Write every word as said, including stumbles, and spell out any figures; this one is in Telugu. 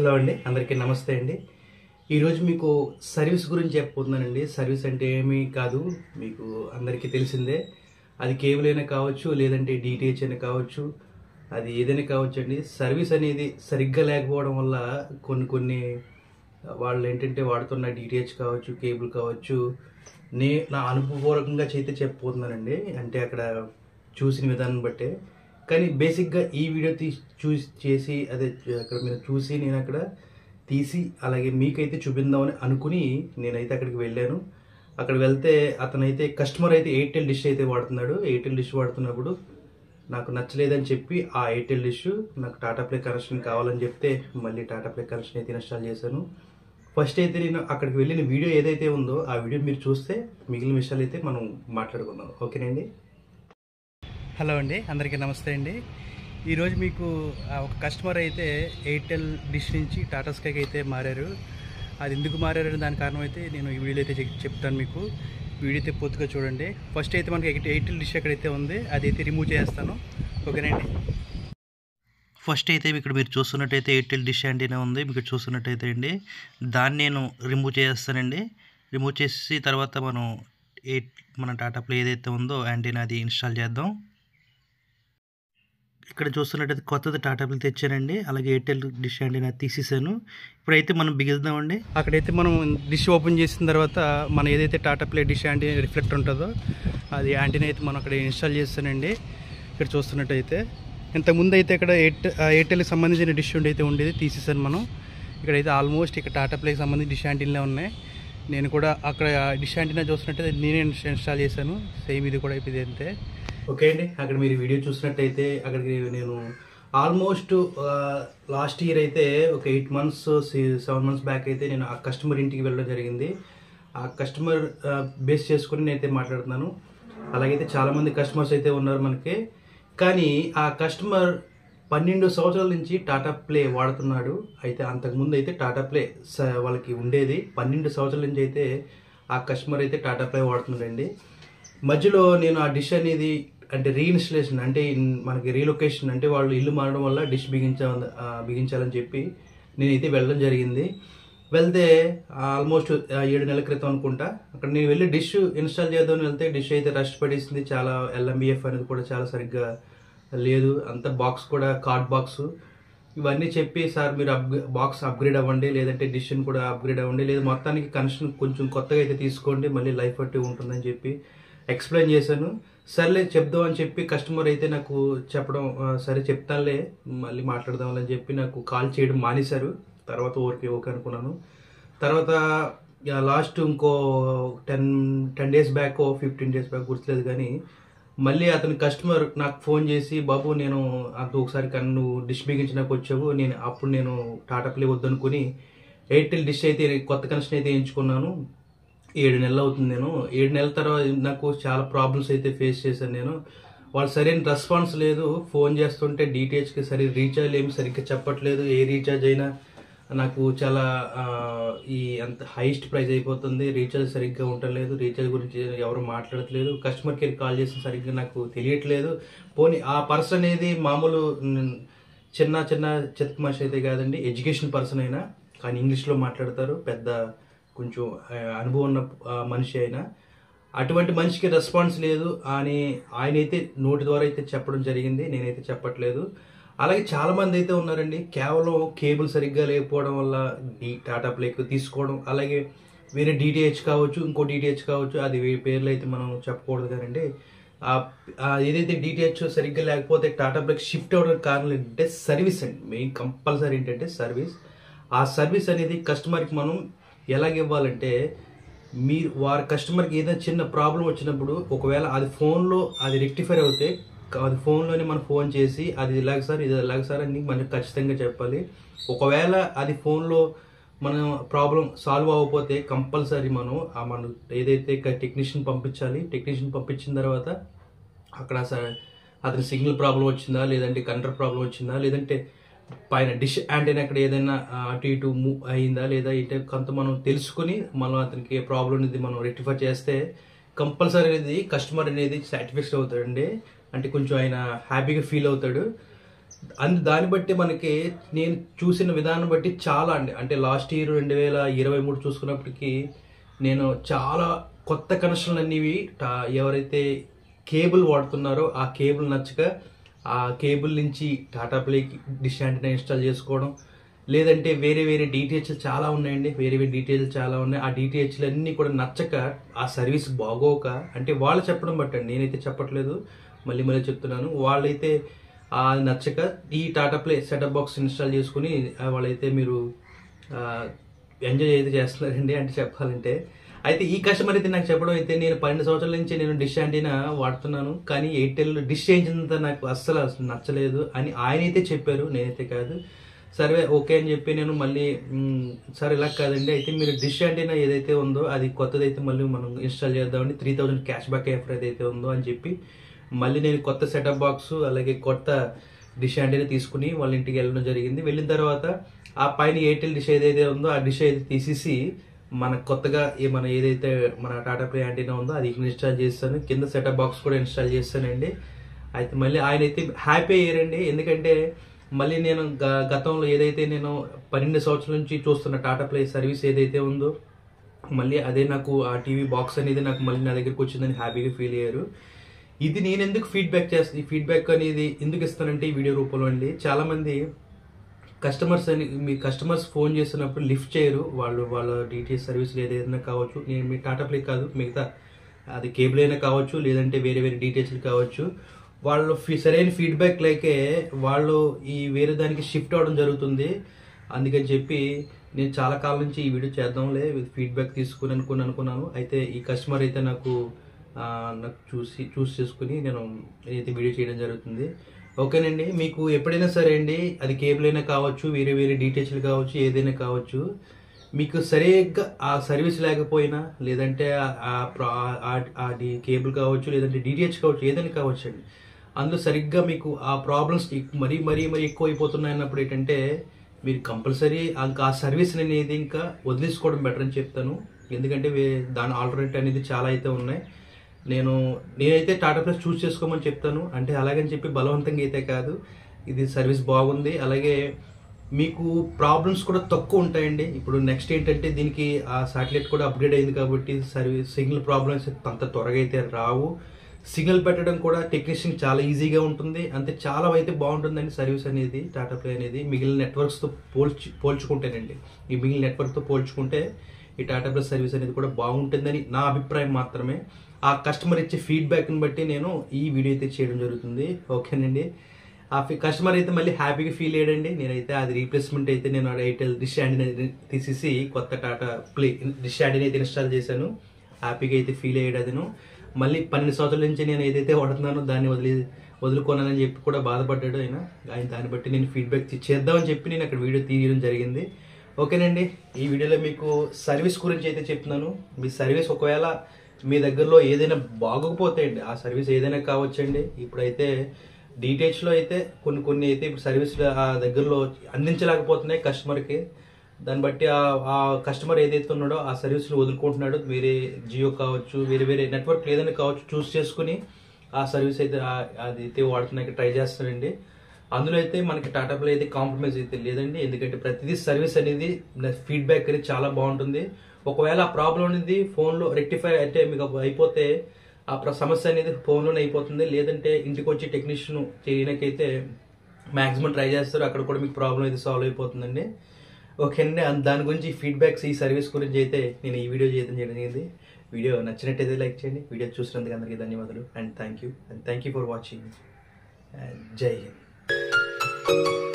హలో అండి, అందరికీ నమస్తే అండి. ఈరోజు మీకు సర్వీస్ గురించి చెప్పబోతున్నానండి. సర్వీస్ అంటే ఏమీ కాదు, మీకు అందరికీ తెలిసిందే. అది కేబుల్ అయినా కావచ్చు, లేదంటే డిటిహెచ్ అయినా కావచ్చు, అది ఏదైనా కావచ్చు అండి. సర్వీస్ అనేది సరిగ్గా లేకపోవడం వల్ల కొన్ని కొన్ని వాళ్ళు ఏంటంటే వాడుతున్న డిటిహెచ్ కావచ్చు, కేబుల్ కావచ్చు, నే నా అనుభవపూర్వకంగా చేస్తే చెప్పబోతున్నానండి. అంటే అక్కడ చూసిన విధానం బట్టే. కానీ బేసిక్గా ఈ వీడియో తీసి చూసి చేసి అదే అక్కడ మీరు చూసి నేను అక్కడ తీసి అలాగే మీకైతే చూపిందామని అనుకుని నేనైతే అక్కడికి వెళ్ళాను. అక్కడ వెళ్తే అతనైతే కస్టమర్ అయితే ఎయిర్టెల్ డిష్ అయితే వాడుతున్నాడు. ఎయిర్టెల్ డిష్ వాడుతున్నప్పుడు నాకు నచ్చలేదని చెప్పి ఆ ఎయిర్టెల్ డిష్ నాకు టాటా ప్లే కనెక్షన్ కావాలని చెప్తే మళ్ళీ టాటా ప్లే కనెక్షన్ అయితే ఇన్స్టాల్ చేశాను. ఫస్ట్ అయితే నేను అక్కడికి వెళ్ళిన వీడియో ఏదైతే ఉందో ఆ వీడియో మీరు చూస్తే మిగిలిన విషయాలు అయితే మనం మాట్లాడుకుందాం. ఓకేనండి. హలో అండి, అందరికీ నమస్తే అండి. ఈరోజు మీకు ఒక కస్టమర్ అయితే ఎయిర్టెల్ డిష్ నుంచి టాటా స్కైకి అయితే మారారు. అది ఎందుకు మారారని దాని కారణం అయితే నేను ఈ వీడియోలో అయితే చెప్తాను. మీకు వీడియో అయితే పూర్తిగా చూడండి. ఫస్ట్ అయితే మనకి ఎయిర్టెల్ డిష్ ఎక్కడైతే ఉంది అదైతే రిమూవ్ చేస్తాను. ఓకేనండి. ఫస్ట్ అయితే ఇక్కడ మీరు చూస్తున్నట్టయితే ఎయిర్టెల్ డిష్ యాంటీనా ఉంది. మీకు చూస్తున్నట్టయితే అండి దాన్ని నేను రిమూవ్ చేస్తానండి. రిమూవ్ చేసి తర్వాత మనం ఎయిట్ మన టాటా ప్లే ఏదైతే ఉందో యాంటీనా అది ఇన్స్టాల్ చేద్దాం. ఇక్కడ చూస్తున్నట్టయితే కొత్తది టాటా ప్లే తెచ్చానండి. అలాగే ఎయిర్టెల్ డిష్ యాంటీనా తీసేసాను. ఇప్పుడైతే మనం బిగిద్దామండి. అక్కడైతే మనం డిష్ ఓపెన్ చేసిన తర్వాత మనం ఏదైతే Tata Play dish antenna reflector ఉంటుందో అది యాంటీనా అయితే మనం అక్కడ ఇన్స్టాల్ చేస్తానండి. ఇక్కడ చూస్తున్నట్టయితే ఇంతకుముందు అయితే ఇక్కడ ఎయిట్ ఎయిర్టెల్కి సంబంధించిన డిష్ ఉండి అయితే ఉండేది, తీసేసాను మనం. ఇక్కడైతే ఆల్మోస్ట్ ఇక్కడ టాటా ప్లేకి సంబంధించిన డిష్ యాంటీనా ఉన్నాయి. నేను కూడా అక్కడ డిష్ యాంటీనా చూస్తున్నట్టయితే నేనే ఇన్స్టాల్ చేశాను. సేమ్ ఇది కూడా అయిపోయింది అంతే. ఓకే అండి, అక్కడ మీరు వీడియో చూసినట్టయితే అక్కడికి నేను ఆల్మోస్ట్ లాస్ట్ ఇయర్ అయితే ఒక eight months seven months back అయితే నేను ఆ కస్టమర్ ఇంటికి వెళ్ళడం జరిగింది. ఆ కస్టమర్ బేస్ చేసుకుని నేనైతే మాట్లాడుతున్నాను. అలాగైతే చాలామంది కస్టమర్స్ అయితే ఉన్నారు మనకి. కానీ ఆ కస్టమర్ పన్నెండు సంవత్సరాల నుంచి టాటా ప్లే వాడుతున్నాడు. అయితే అంతకుముందు అయితే టాటా ప్లే వాళ్ళకి ఉండేది. పన్నెండు సంవత్సరాల నుంచి అయితే ఆ కస్టమర్ అయితే టాటా ప్లే వాడుతున్నాడండి. మధ్యలో నేను ఆ డిష్ అనేది అంటే రీఇన్స్టలేషన్ అంటే మనకి రీలొకేషన్ అంటే వాళ్ళు ఇల్లు మారడం వల్ల డిష్ బిగించా బిగించాలని చెప్పి నేనైతే వెళ్ళడం జరిగింది. వెళ్తే ఆల్మోస్ట్ ఏడు నెలల క్రితం అనుకుంటా అక్కడ నేను వెళ్ళి డిష్ ఇన్స్టాల్ చేద్దామని వెళ్తే డిష్ అయితే రష్ పడేసింది. చాలా ఎల్ఎంబిఎఫ్ అనేది కూడా చాలా సరిగ్గా లేదు. అంత బాక్స్ కూడా కార్డ్ బాక్స్. ఇవన్నీ చెప్పి సార్ మీరు అప్ బాక్స్ అప్గ్రేడ్ అవ్వండి, లేదంటే డిష్ని కూడా అప్గ్రేడ్ అవ్వండి, లేదా మొత్తానికి కనెక్షన్ కొంచెం కొత్తగా అయితే తీసుకోండి, మళ్ళీ లైఫ్ అట్టి ఉంటుందని చెప్పి ఎక్స్ప్లెయిన్ చేశాను. సర్లే చెప్దాం అని చెప్పి కస్టమర్ అయితే నాకు చెప్పడం సరే చెప్తానులే మళ్ళీ మాట్లాడదామని చెప్పి నాకు కాల్ చేయడం మానేశారు. తర్వాత ఓకే ఓకే అనుకున్నాను. తర్వాత లాస్ట్ ఇంకో ten ten days back fifteen days back గుర్తులేదు కానీ మళ్ళీ అతని కస్టమర్ నాకు ఫోన్ చేసి, బాబు నేను అంత ఒకసారి కన్నా నువ్వు డిష్ బిగించినాకు వచ్చావు, నేను అప్పుడు నేను టాటా ప్లే వద్దనుకుని ఎయిర్టెల్ డిష్ అయితే కొత్త కనెక్షన్ అయితే ఎంచుకున్నాను. ఏడు నెలలు అవుతుంది. నేను ఏడు నెలల తర్వాత నాకు చాలా ప్రాబ్లమ్స్ అయితే ఫేస్ చేశాను. నేను వాళ్ళు సరైన రెస్పాన్స్ లేదు. ఫోన్ చేస్తుంటే డిటిహెచ్కి సరి రీఛార్జ్ ఏమి సరిగ్గా చెప్పట్లేదు. ఏ రీఛార్జ్ అయినా నాకు చాలా ఈ అంత హైయెస్ట్ ప్రైస్ అయిపోతుంది. రీఛార్జ్ సరిగ్గా ఉండలేదు. రీఛార్జ్ గురించి ఎవరు మాట్లాడట్లేదు. కస్టమర్ కేర్ కాల్ చేసి సరిగ్గా నాకు తెలియట్లేదు. పోనీ ఆ పర్సన్ అనేది మామూలు చిన్న చిన్న చెత్త మనిషి అయితే కాదండి, ఎడ్యుకేషన్ పర్సన్ అయినా కానీ ఇంగ్లీష్లో మాట్లాడతారు. పెద్ద కొంచెం అనుభవం ఉన్న మనిషి అయినా అటువంటి మనిషికి రెస్పాన్స్ లేదు అని ఆయనైతే నోటి ద్వారా అయితే చెప్పడం జరిగింది. నేనైతే చెప్పట్లేదు. అలాగే చాలామంది అయితే ఉన్నారండి, కేవలం కేబుల్ సరిగ్గా లేకపోవడం వల్ల డి టాటా ప్లేకి తీసుకోవడం, అలాగే వేరే డిటిహెచ్ కావచ్చు, ఇంకో డిటిహెచ్ కావచ్చు, అది పేర్లు అయితే మనం చెప్పకూడదు కానండి. ఏదైతే డిటిహెచ్ సరిగ్గా లేకపోతే టాటా ప్లేకి షిఫ్ట్ అవ్వడానికి కారణం ఏంటంటే సర్వీస్ అండి. మెయిన్ కంపల్సరీ ఏంటంటే సర్వీస్. ఆ సర్వీస్ అనేది కస్టమర్కి మనం ఎలాగ ఇవ్వాలంటే, మీరు వారి కస్టమర్కి ఏదైనా చిన్న ప్రాబ్లం వచ్చినప్పుడు ఒకవేళ అది ఫోన్లో అది రెక్టిఫై అవుతే అది ఫోన్లోనే మనం ఫోన్ చేసి అది ఇలాగ సార్ ఇది ఇలాగ సార్ అని మనకి ఖచ్చితంగా చెప్పాలి. ఒకవేళ అది ఫోన్లో మనం ప్రాబ్లం సాల్వ్ అవ్వకపోతే కంపల్సరీ మనం మనం ఏదైతే టెక్నీషియన్ పంపించాలి. టెక్నీషియన్ పంపించిన తర్వాత అక్కడ అతని సిగ్నల్ ప్రాబ్లం వచ్చిందా, లేదంటే కంట్రోల్ ప్రాబ్లం వచ్చిందా, లేదంటే పైన డిష్ యాంటీనా అక్కడ ఏదైనా అటు ఇటు మూవ్ అయిందా లేదా ఇటు కొంత మనం తెలుసుకుని మనం అతనికి ఏ ప్రాబ్లం అనేది మనం రెక్టిఫై చేస్తే కంపల్సరీ అనేది కస్టమర్ అనేది సాటిస్ఫైడ్ అవుతాడండి. అంటే కొంచెం ఆయన హ్యాపీగా ఫీల్ అవుతాడు. అందు దాన్ని బట్టి మనకి నేను చూసిన విధానం బట్టి చాలా అండి, అంటే లాస్ట్ ఇయర్ రెండు వేల ఇరవై మూడు చూసుకున్నప్పటికీ నేను చాలా కొత్త కనెక్షన్లు అనేవి ఎవరైతే కేబుల్ వాడుతున్నారో ఆ కేబుల్ నచ్చక ఆ కేబుల్ నుంచి టాటా ప్లేకి డిష్ యాంటెన్నా ఇన్స్టాల్ చేసుకోవడం, లేదంటే వేరే వేరే డీటెయిల్స్ చాలా ఉన్నాయండి, వేరే వేరే డీటెయిల్స్ చాలా ఉన్నాయి. ఆ డీటెయిల్స్లు అన్నీ కూడా నచ్చక ఆ సర్వీస్ బాగోక, అంటే వాళ్ళు చెప్పడం బట్టండి, నేనైతే చెప్పట్లేదు, మళ్ళీ మళ్ళీ చెప్తున్నాను, వాళ్ళైతే అది నచ్చక ఈ Tata Play setup box install చేసుకుని వాళ్ళైతే మీరు ఎంజాయ్ అయితే చేస్తున్నారండి అంటే చెప్పాలంటే. అయితే ఈ కస్టమర్ అయితే నాకు చెప్పడం అయితే, నేను పన్నెండు సంవత్సరాల నుంచి నేను డిష్ యాంటీనా వాడుతున్నాను, కానీ ఎయిర్టెల్ డిష్ చేంజినంత నాకు అస్సలు అసలు నచ్చలేదు అని ఆయన అయితే చెప్పారు, నేనైతే కాదు. సరే ఓకే అని చెప్పి నేను మళ్ళీ సరే ఇలా కాదండి, అయితే మీరు డిష్ యాంటీనా ఏదైతే ఉందో అది కొత్తదైతే మళ్ళీ మనం ఇన్స్టాల్ చేద్దామండి, three thousand cash back offer ఏదైతే ఉందో అని చెప్పి మళ్ళీ నేను కొత్త సెటప్ బాక్స్ అలాగే కొత్త డిష్ యాంటీనా తీసుకుని వాళ్ళ ఇంటికి వెళ్ళడం జరిగింది. వెళ్ళిన తర్వాత ఆ పైన ఎయిర్టెల్ డిష్ ఏదైతే ఉందో ఆ డిష్ అయితే తీసేసి మన కొత్తగా మన ఏదైతే మన టాటా ప్లే యాంటీనా ఉందో అది ఇన్స్టాల్ చేస్తాను, కింద సెటప్ బాక్స్ కూడా ఇన్స్టాల్ చేస్తానండి. అయితే మళ్ళీ ఆయన అయితే హ్యాపీ అయ్యారండి, ఎందుకంటే మళ్ళీ నేను గతంలో ఏదైతే నేను పన్నెండు సంవత్సరాల నుంచి చూస్తున్న టాటా ప్లే సర్వీస్ ఏదైతే ఉందో మళ్ళీ అదే నాకు ఆ టీవీ బాక్స్ అనేది నాకు మళ్ళీ నా దగ్గరికి వచ్చిందని హ్యాపీగా ఫీల్ అయ్యారు. ఇది నేను ఎందుకు ఫీడ్బ్యాక్ చేస్తాను, ఈ ఫీడ్బ్యాక్ అనేది ఎందుకు ఇస్తానంటే ఈ వీడియో రూపంలో అండి, చాలామంది కస్టమర్స్ అని మీ కస్టమర్స్ ఫోన్ చేసినప్పుడు లిఫ్ట్ చేయరు, వాళ్ళు వాళ్ళ డీటెయిల్స్ సర్వీసులు ఏదైనా కావచ్చు, నేను మీ టాటా ప్లే కాదు మిగతా అది కేబుల్ అయినా కావచ్చు, లేదంటే వేరే వేరే డీటెయిల్స్ కావచ్చు, వాళ్ళు సరైన ఫీడ్బ్యాక్ లేకే వాళ్ళు ఈ వేరే దానికి షిఫ్ట్ అవ్వడం జరుగుతుంది. అందుకని చెప్పి నేను చాలా కాలం నుంచి ఈ వీడియో చేద్దాంలే ఫీడ్బ్యాక్ తీసుకుని అనుకుని అనుకున్నాను. అయితే ఈ కస్టమర్ అయితే నాకు నాకు చూసి చూస్ చేసుకుని నేను అయితే వీడియో చేయడం జరుగుతుంది. ఓకేనండి, మీకు ఎప్పుడైనా సరే అండి, అది కేబుల్ అయినా కావచ్చు, వేరే వేరే డీటెయిల్స్లు కావచ్చు, ఏదైనా కావచ్చు, మీకు సరిగ్గా ఆ సర్వీస్ లేకపోయినా లేదంటే అది కేబుల్ కావచ్చు లేదంటే డీటెయిల్స్ కావచ్చు, ఏదైనా కావచ్చు అండి, అందులో సరిగ్గా మీకు ఆ ప్రాబ్లమ్స్ మరీ మరీ మరీ ఎక్కువ అయిపోతున్నాయి అన్నప్పుడు ఏంటంటే మీరు కంపల్సరీ ఇంకా ఆ సర్వీస్ అనేది ఇంకా వదిలేసుకోవడం బెటర్ అని చెప్తాను. ఎందుకంటే దాని ఆల్టర్నేటివ్ అనేది చాలా అయితే ఉన్నాయి. నేను నేనైతే టాటా ప్లస్ చూస్ చేసుకోమని చెప్తాను, అంటే అలాగని చెప్పి బలవంతంగా అయితే కాదు, ఇది సర్వీస్ బాగుంది, అలాగే మీకు ప్రాబ్లమ్స్ కూడా తక్కువ ఉంటాయండి. ఇప్పుడు నెక్స్ట్ ఏంటంటే దీనికి ఆ శాటిలైట్ కూడా అప్గ్రేడ్ అయింది కాబట్టి సర్వీస్ సిగ్నల్ ప్రాబ్లమ్స్ అంత త్వరగా అయితే రావు, సిగ్నల్ పెట్టడం కూడా టెక్నీషియన్ చాలా ఈజీగా ఉంటుంది, అంతే చాలా అయితే బాగుంటుందండి సర్వీస్ అనేది టాటా ప్లే అనేది మిగిలిన నెట్వర్క్స్తో పోల్చి పోల్చుకుంటేనండి ఈ మిగిలిన నెట్వర్క్తో పోల్చుకుంటే ఈ టాటా ప్లస్ సర్వీస్ అనేది కూడా బాగుంటుందని నా అభిప్రాయం మాత్రమే. ఆ కస్టమర్ ఇచ్చే ఫీడ్బ్యాక్ని బట్టి నేను ఈ వీడియో అయితే చేయడం జరుగుతుంది. ఓకేనండి, ఆ కస్టమర్ అయితే మళ్ళీ హ్యాపీగా ఫీల్ అయ్యాడండి. నేనైతే అది రీప్లేస్మెంట్ అయితే నేను ఎయిర్టెల్ డిష్ యాంటీనా తీసేసి కొత్త టాటా ప్లే డిష్ యాంటీనా అయితే ఇన్స్టాల్ చేశాను, హ్యాపీగా అయితే ఫీల్ అయ్యాడు. అదను మళ్ళీ పన్నెండు సంవత్సరాల నుంచి నేను ఏదైతే వాడుతున్నానో దాన్ని వదిలి వదులుకోనానని చెప్పి కూడా బాధపడ్డాడు ఆయన. ఆయన దాన్ని బట్టి నేను ఫీడ్బ్యాక్ చేద్దామని చెప్పి నేను అక్కడ వీడియో తీయడం జరిగింది. ఓకేనండి, ఈ వీడియోలో మీకు సర్వీస్ గురించి అయితే చెప్తున్నాను. మీ సర్వీస్ ఒకవేళ మీ దగ్గరలో ఏదైనా బాగోకపోతే అండి, ఆ సర్వీస్ ఏదైనా కావచ్చండి. ఇప్పుడైతే డీటెయిల్స్లో అయితే కొన్ని కొన్ని అయితే ఇప్పుడు సర్వీస్లు ఆ దగ్గరలో అందించలేకపోతున్నాయి కస్టమర్కి, దాన్ని బట్టి ఆ కస్టమర్ ఏదైతే ఉన్నాడో ఆ సర్వీస్లు వదులుకుంటున్నాడు, వేరే జియో కావచ్చు వేరే వేరే నెట్వర్క్ ఏదైనా కావచ్చు చూస్ చేసుకుని ఆ సర్వీస్ అయితే అది అయితే వాడుతున్నాకి ట్రై చేస్తానండి. అందులో అయితే మనకి టాటా ప్లే అయితే కాంప్రమైజ్ అయితే లేదండి, ఎందుకంటే ప్రతిదీ సర్వీస్ అనేది ఫీడ్బ్యాక్ అనేది చాలా బాగుంటుంది. ఒకవేళ ఆ ప్రాబ్లం అనేది ఫోన్లో రెక్టిఫై అయితే మీకు అయిపోతే ఆ సమస్య అనేది ఫోన్లోనే అయిపోతుంది, లేదంటే ఇంటికి వచ్చి టెక్నీషియన్ చేయడానికైతే మ్యాక్సిమం ట్రై చేస్తారు, అక్కడ కూడా మీకు ప్రాబ్లం అయితే సాల్వ్ అయిపోతుందండి. ఓకే అండి, దాని గురించి ఫీడ్బ్యాక్స్ ఈ సర్వీస్ గురించి అయితే నేను ఈ వీడియో చేయడం జరిగింది. వీడియో నచ్చినట్టయితే లైక్ చేయండి, వీడియో చూసినందుకు అందరికీ ధన్యవాదాలు and thank you and thank you for watching అండ్ జై హింద్.